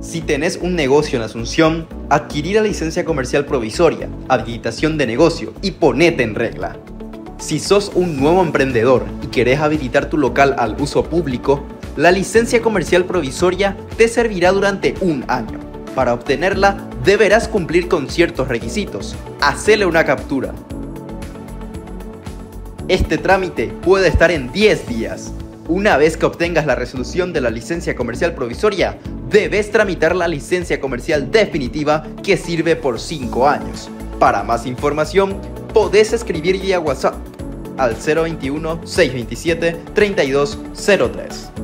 Si tenés un negocio en Asunción, adquirí la licencia comercial provisoria, habilitación de negocio y ponete en regla. Si sos un nuevo emprendedor y querés habilitar tu local al uso público, la licencia comercial provisoria te servirá durante un año. Para obtenerla, deberás cumplir con ciertos requisitos. Hacele una captura. Este trámite puede estar en 10 días. Una vez que obtengas la resolución de la licencia comercial provisoria, debes tramitar la licencia comercial definitiva que sirve por 5 años. Para más información, podés escribir vía WhatsApp al 021 627 3203.